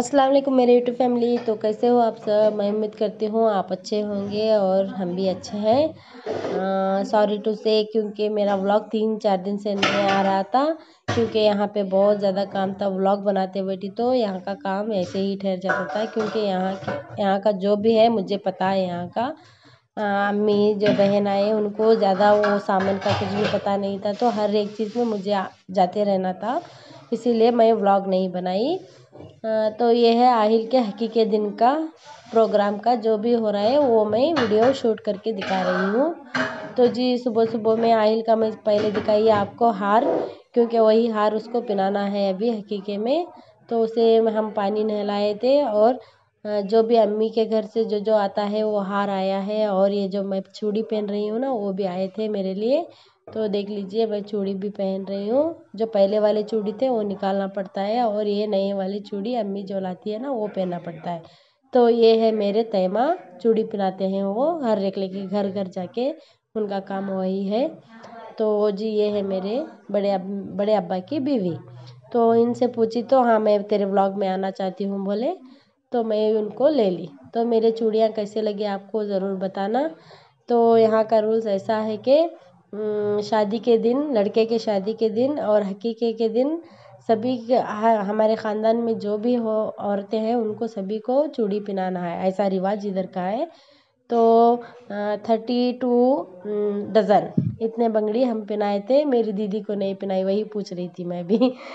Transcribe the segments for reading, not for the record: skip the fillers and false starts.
अस्सलाम वालेकुम मेरे यूट्यूब फैमिली। तो कैसे हो आप सब? मैं उम्मीद करती हूँ आप अच्छे होंगे और हम भी अच्छे हैं। सॉरी टू से क्योंकि मेरा व्लॉग 3-4 दिन से नहीं आ रहा था, क्योंकि यहाँ पे बहुत ज़्यादा काम था। व्लॉग बनाते बैठी तो यहाँ का काम ऐसे ही ठहर जाता था, क्योंकि यहाँ का जो भी है मुझे पता है। यहाँ का अम्मी जो बहन आए उनको ज़्यादा वो सामान का कुछ भी पता नहीं था, तो हर एक चीज़ में मुझे जाते रहना था, इसीलिए मैं व्लॉग नहीं बनाई। तो ये है आहिल के हकी के दिन का प्रोग्राम का जो भी हो रहा है वो मैं वीडियो शूट करके दिखा रही हूँ। तो जी सुबह सुबह में आहिल का मैं पहले दिखाई आपको हार, क्योंकि वही हार उसको पहनाना है अभी हकीके में। तो उसे हम पानी नहलाए थे, और जो भी अम्मी के घर से जो जो आता है वो हार आया है, और ये जो मैं चूड़ी पहन रही हूँ ना वो भी आए थे मेरे लिए। तो देख लीजिए मैं चूड़ी भी पहन रही हूँ। जो पहले वाले चूड़ी थे वो निकालना पड़ता है, और ये नए वाली चूड़ी अम्मी जो लाती है ना वो पहनना पड़ता है। तो ये है मेरे तैमा, चूड़ी पहनाते हैं वो हर एक लेके घर घर जाके, उनका काम वही है। तो जी ये है मेरे बड़े अब्बा की बीवी। तो इनसे पूछी तो हाँ मैं तेरे व्लॉग में आना चाहती हूँ बोले, तो मैं उनको ले ली। तो मेरे चूड़ियाँ कैसे लगी आपको ज़रूर बताना। तो यहाँ का रूल्स ऐसा है कि शादी के दिन, लड़के के शादी के दिन और हकीके के दिन सभी हमारे ख़ानदान में जो भी हो औरतें हैं उनको सभी को चूड़ी पहनाना है, ऐसा रिवाज इधर का है। तो 32 डज़न इतने बंगड़ी हम पहनाए थे। मेरी दीदी को नहीं पहनाई, वही पूछ रही थी मैं भी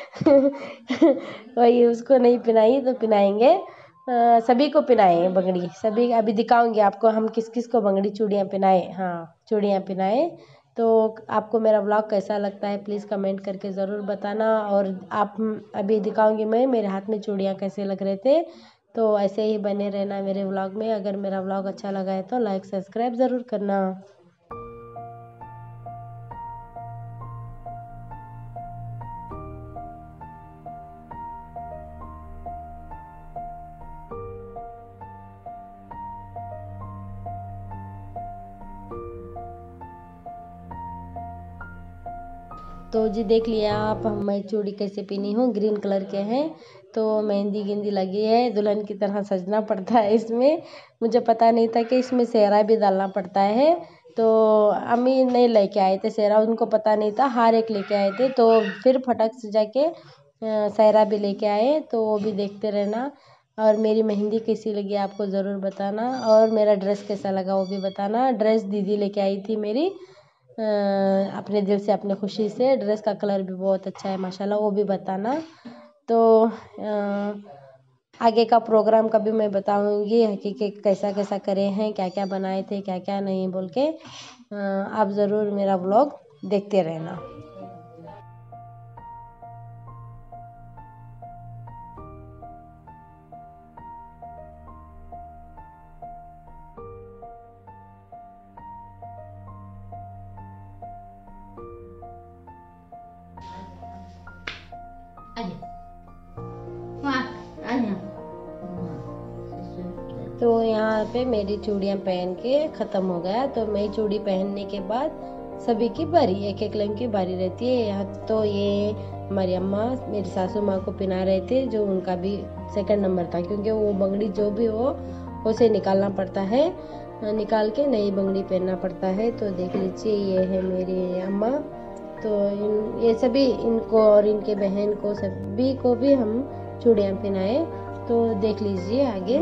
वही उसको नहीं पहनाई तो पहनाएंगे। सभी को पहनाए बंगड़ी, सभी अभी दिखाऊंगी आपको हम किस किस को बंगड़ी चूड़ियाँ पहनाए। हाँ चूड़ियाँ पहनाए। तो आपको मेरा व्लॉग कैसा लगता है प्लीज़ कमेंट करके ज़रूर बताना। और आप अभी दिखाऊंगी मैं मेरे हाथ में चूड़ियाँ कैसे लग रहे थे। तो ऐसे ही बने रहना मेरे व्लॉग में। अगर मेरा व्लॉग अच्छा लगा है तो लाइक सब्सक्राइब ज़रूर करना। तो जी देख लिया आप मैं चूड़ी कैसे पहनी हूँ, ग्रीन कलर के हैं। तो मेहंदी गिंदी लगी है, दुल्हन की तरह सजना पड़ता है इसमें। मुझे पता नहीं था कि इसमें सेहरा भी डालना पड़ता है। तो अम्मी नहीं लेके आए थे सेहरा, उनको पता नहीं था, हार एक लेके आए थे। तो फिर फटक से जाके सेहरा भी लेके आए, तो वो भी देखते रहना। और मेरी मेहंदी कैसी लगी आपको ज़रूर बताना, और मेरा ड्रेस कैसा लगा वो भी बताना। ड्रेस दीदी लेके आई थी मेरी अपने दिल से, अपने खुशी से। ड्रेस का कलर भी बहुत अच्छा है माशाल्लाह, वो भी बताना। तो आगे का प्रोग्राम का भी मैं बताऊंगी हकीकी कैसा कैसा करे हैं, क्या क्या बनाए थे, क्या क्या नहीं बोल के। आप ज़रूर मेरा व्लॉग देखते रहना। तो यहाँ पे मेरी चूड़ियाँ पहन के ख़त्म हो गया। तो मैं चूड़ी पहनने के बाद सभी की बारी, एक एक लाइन की बारी रहती है। यहाँ तो ये हमारी अम्मा मेरी सासू माँ को पहना रहे थे, जो उनका भी सेकंड नंबर था, क्योंकि वो बंगड़ी जो भी हो उसे निकालना पड़ता है, निकाल के नई बंगड़ी पहनना पड़ता है। तो देख लीजिए ये है मेरी अम्मा। तो ये सभी इनको और इनके बहन को सभी को भी हम चूड़ियाँ पहनाए। तो देख लीजिए आगे।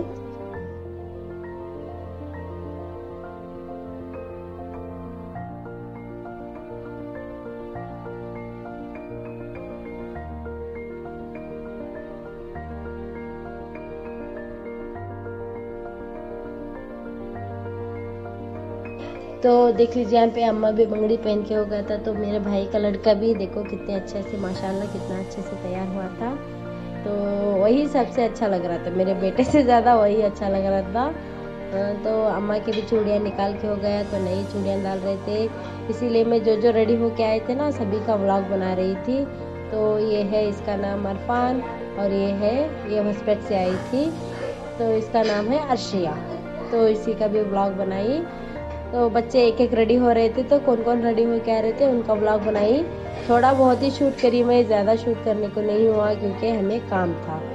तो देख लीजिए यहाँ पे अम्मा भी बंगड़ी पहन के हो गया था। तो मेरे भाई का लड़का भी देखो कितने अच्छे से, माशाल्लाह कितना अच्छे से तैयार हुआ था। तो वही सबसे अच्छा लग रहा था, मेरे बेटे से ज़्यादा वही अच्छा लग रहा था। तो अम्मा की भी चूड़ियाँ निकाल के हो गया, तो नई चूड़ियाँ डाल रहे थे, इसीलिए मैं जो जो रेडी होके आए थे ना सभी का व्लॉग बना रही थी। तो ये है, इसका नाम अरफान, और ये हॉस्पिटल से आई थी, तो इसका नाम है अर्शिया। तो इसी का भी व्लॉग बनाई। तो बच्चे एक एक रेडी हो रहे थे, तो कौन कौन रेडी हो के आ रहे थे उनका व्लॉग बनाई। थोड़ा बहुत ही शूट करी मैं, ज़्यादा शूट करने को नहीं हुआ क्योंकि हमें काम था।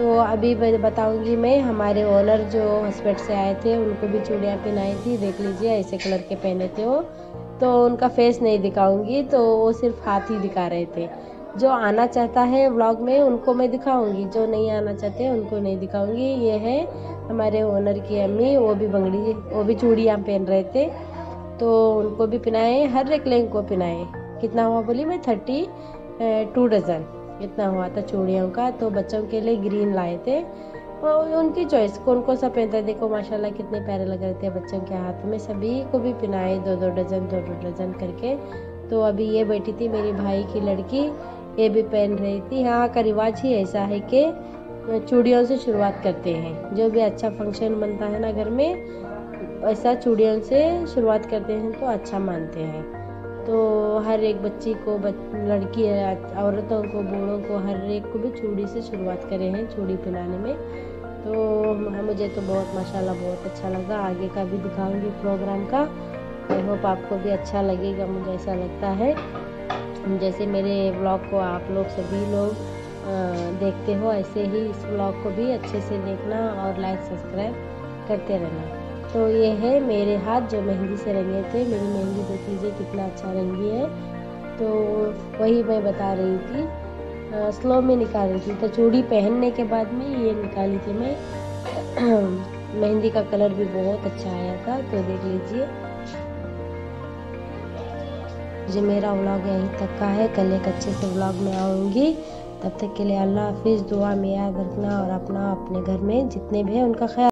तो अभी बताऊंगी मैं हमारे ओनर जो हॉस्पिटल से आए थे उनको भी चूड़ियाँ पहनाई थी। देख लीजिए ऐसे कलर के पहने थे वो। तो उनका फेस नहीं दिखाऊंगी, तो वो सिर्फ हाथ ही दिखा रहे थे। जो आना चाहता है व्लॉग में उनको मैं दिखाऊंगी, जो नहीं आना चाहते उनको नहीं दिखाऊंगी। ये है हमारे ओनर की अम्मी, वो भी चूड़ियाँ पहन रहे थे, तो उनको भी पहनाए। हर एक लेंग को पहनाए। कितना हुआ बोली मैं? 32 डजन इतना हुआ था चूड़ियों का। तो बच्चों के लिए ग्रीन लाए थे और उनकी चॉइस कौन कौन सा पहनता है। देखो माशाल्लाह कितने प्यारे लग रहे थे बच्चों के हाथ में। सभी को भी पहनाए 2-2 डजन 2-2 डजन करके। तो अभी ये बैठी थी मेरी भाई की लड़की, ये भी पहन रही थी। यहाँ का रिवाज ही ऐसा है कि चूड़ियों से शुरुआत करते हैं। जो भी अच्छा फंक्शन बनता है ना घर में, ऐसा चूड़ियों से शुरुआत करते हैं तो अच्छा मानते हैं। तो हर एक बच्ची को, लड़की औरतों को, बूढ़ों को, हर एक को भी चूड़ी से शुरुआत करे हैं चूड़ी पहनाने में। तो मुझे तो बहुत माशाल्लाह बहुत अच्छा लगा। आगे का भी दिखाऊंगी प्रोग्राम का। आई होप आपको भी अच्छा लगेगा, मुझे ऐसा लगता है। जैसे मेरे ब्लॉग को आप लोग सभी लोग देखते हो, ऐसे ही इस ब्लॉग को भी अच्छे से देखना और लाइक सब्सक्राइब करते रहना। तो ये है मेरे हाथ जो मेहंदी से रंगे थे। मेरी मेहंदी देख लीजिए कितना अच्छा रंगी है। तो वही मैं बता रही थी, स्लो में निकाल रही थी। तो चूड़ी पहनने के बाद में ये निकाली थी मैं। मेहंदी का कलर भी बहुत अच्छा आया था। तो देख लीजिए। जो मेरा व्लॉग यहीं तक का है। कल एक अच्छे से व्लॉग में आऊँगी। तब तक के लिए अल्लाह हाफिज़। दुआ में याद रखना और अपने घर में जितने भी हैं उनका ख्याल